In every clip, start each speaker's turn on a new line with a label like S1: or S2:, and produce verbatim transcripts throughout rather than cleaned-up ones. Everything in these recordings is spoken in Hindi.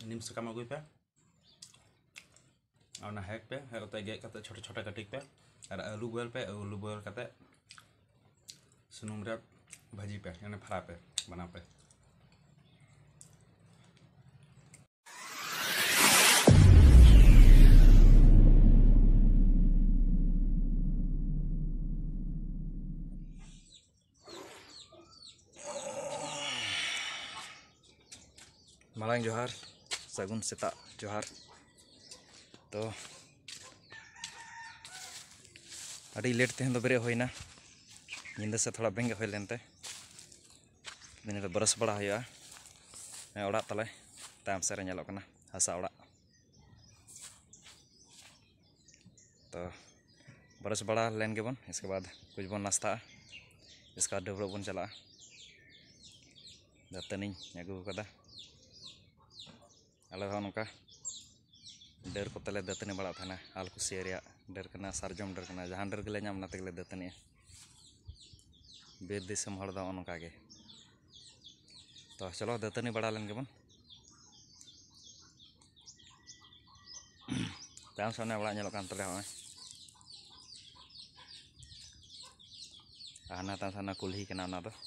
S1: नीम साकाम अगुई पे और हेक पे हेक कते गेट कते छोटे छोटे कटिक पे और आलू बॉयल पे आलू बॉयल कते सुनुम रे भाजी पे यानी फ्राई पे बना पे मालांग जोहार सगुन सेता जोहार। तो अड़ी लेट तेहन दो बेरे होइना निंदा से थोड़ा बेंगे होय लेनते दिन तो बरस बड़ा होया ओड़ा तले ताम से रे कना हसा ओड़ा तो बरस बड़ा लेन के बन इसके बाद कुछ बन नाश्ता इसके बाद डबरो बन चला दतनी अगू कदा आले नौका डर को तले दतनी बड़ा था आल कुसिया डर करना सारजम डर करना जहाँ डर गले नाम नाते दतनी बीर दिसम हड़ दो नौका के। तो चलो दतनी बड़ा लेन बन ताम सामने बड़ा नलोकान तले हमें आना ताम सामने कुल्ही के ना दो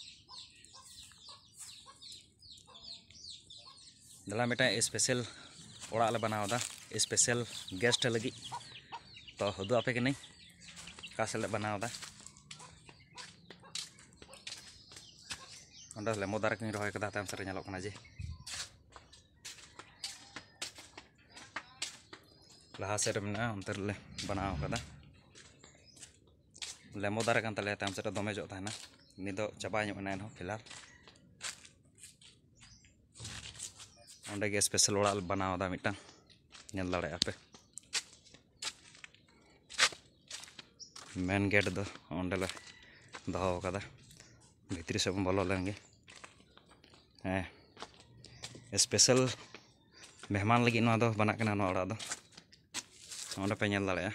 S1: दला मिटा स्पेशल ओड़ा बनावदा स्पेशल गेस्ट लगी तो हदू आपे के नहीं कासे बनावदा अंडा लेमो दार के रहा कदा ताम सरे नलोक जे लहा सेट में अंतर ले बनाव कदा लेमो दार कान तले ताम सेट दमे जो थाना नि दो चाबा ना एन फिलहाल अंडे के स्पेशल ओड़ा बनावदा मिटा नेल दाड़े आपे मेन गेट दो अंडे दो कदा भितरी से बोलो लेंगे हाँ स्पेशल मेहमान लगी ना दो बना कना ओड़ा दो अंडे पे नेल दाड़े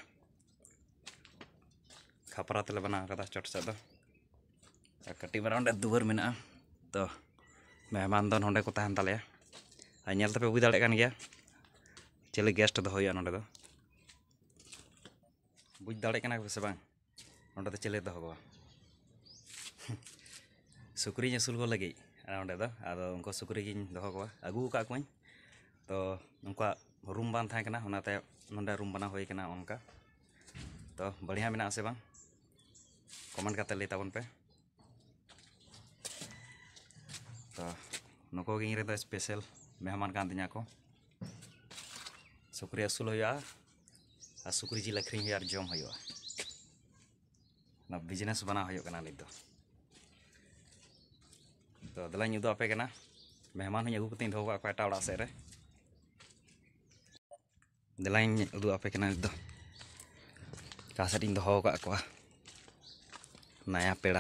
S1: खापरा तेले बना कदा चट से दो कटी बरा अंडे दुवर मेना तो मेहमान दो नोंडे को तहन ताले आल तपे बुझ दाड़े गया चले गेस्ट दो नोडे दो बुझ दाड़े से बांग नोडे दो चले दो सुक्री असूल को लगे नोडे दो आदो उनको सुक्री दो को आगू का कोई तो उनका रूम बान था कना होनाते नोडे रूम बना होई कना उनका तो बढ़िया मेना से बांग कमेंट करते ले ताबन पे तो नको गिंग रे दो स्पेशल मेहमान कान तिना को सुक्री असूल होया आ सुक्री जिल अखरिंग होया जम होया ना बिजनेस बना होयो कना नित दो तो दलाኝ उदो आपे कना मेहमान हूँ अगू कते दो का एटा ओड़ा सेरे दलाኝ उदो आपे कना नित दो का सेट दो का को नया पेड़ा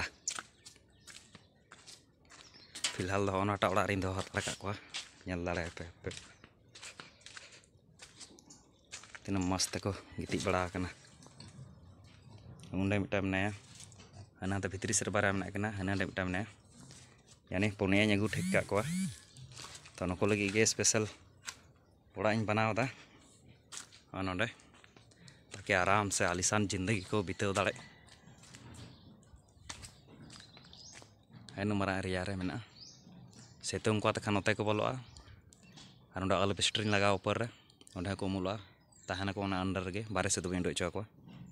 S1: फिलहाल दो ओटा ओड़ा रिंग दो हतरा का को नेल दाड़े पे पे तीन मस्त को गिटी बड़ा कना उंडे मिटा मनाया हना तो भितरी से बारा मना कना हना मिटा मनाया यानी पुनिया अगू ठीक का को तो नको लगी गे स्पेशल ओड़ा इन बनावदा नोडे ताकि आराम से आलिशान जिंदगी को बिताव दाड़े हेनु मारा रियारे मेना सेतुंग को तखा नोते को बोलोआ और नोडे आलू स्ट्रिंग लगा ऊपर रे नोडे को मुला तहना को अंडर गे बारे से दुबे इंडो को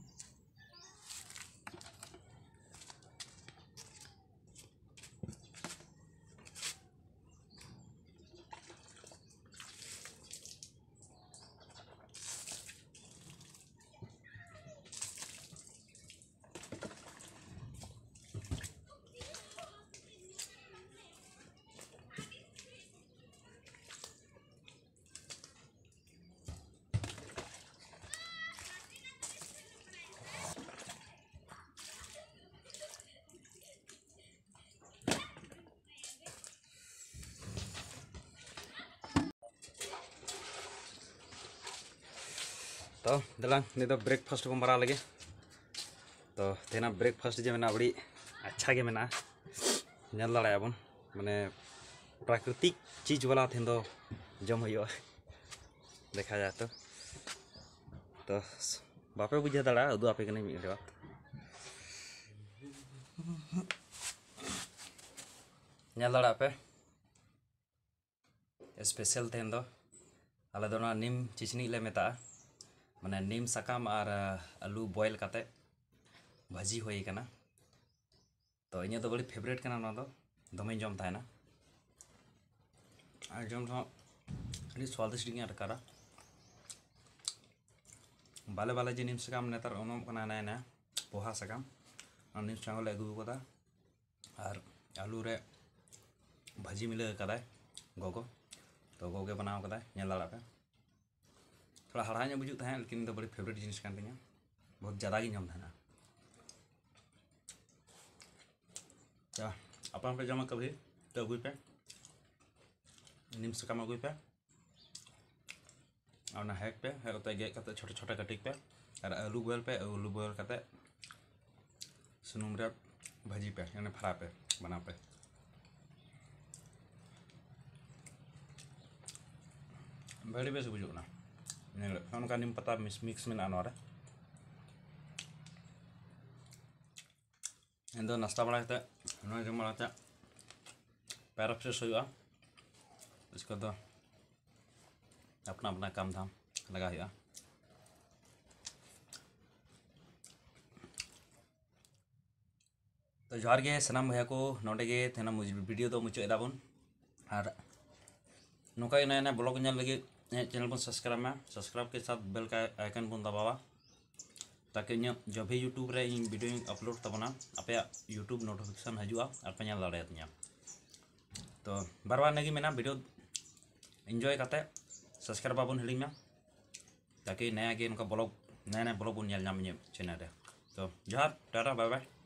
S1: तो दलांग नि दो ब्रेकफास्ट को मरा लगे तो तेना ब्रेकफास्ट जे मेना बड़ी अच्छा के मेना नेल दाड़े बन माने प्राकृतिक चीज वाला थेन दो जम होयो देखा जाए तो तो बापे बुझे दाड़ा उदू आपे कने मिड बात नेल दाड़ा पे स्पेशल तेन दो आले दो ना नीम चिचनी ले मेता माने नीम साकाम और आलू बॉयल काते भाजी होई कना तो इᱧ दो बड़ी फेवरेट कना ना दो दमे जम थायना आ जम तो अड़ी स्वादिष्ट गिया अटकारा बाले बाले जे नीम साकाम नेतार ओनम कना ना ना पोहा साकाम नीम साकाम ले अगु कदा और आलू रे भाजी मिले कदा गोगो तो गोगे बनाव कदा नेल दाड़ा पे थोड़ा हड़ा ᱧᱚᱜ बुझुग थाहे लेकिन दो बड़ी फेवरेट जिनिस कान तिᱧा बहुत ज़्यादा गी जम थाना तो अपन पे जमा कभी तो अगुई पे नीम साकाम अगुई पे और ना हैक पे है उते गेट करते छोटे छोटे कटिंग पे और आलू बॉयल पे आलू बॉयल करते सुनुम रे भाजी पे यानी फ्राई पे बना पे बड़ी बेस बुझुग ना उनका नीम पत्ता मिक्स मिक्स में ना इन दो नाश्ता बनाते नोए जम बनाते पैर फ्रेश होगा इसको तो अपना अपना काम धाम लगा हुआ तो जोहार गे सनाम भैया को नोडे गे तेना वीडियो तो मुचाद दाबन और नौका नया नया ब्लॉग नेल लगे चैनल बन सब्सक्राइब में सब्सक्राइब के साथ बेल का आइकन बन दबावा ताकि इन जब भी यूट्यूब रे इन वीडियो अपलोड तबना आपे यूट्यूब नोटिफिकेशन हजुआ और पे नेल दाड़ेया तो बार बार नेगी मेना वीडियो एंजॉय करते सब्सक्राइब बाबन हिड़ी में ताकि नया गे उनका ब्लॉग नया नया ब्लॉग बन नेल नाम चैनल रे तो जोहार टाटा बाय बाय।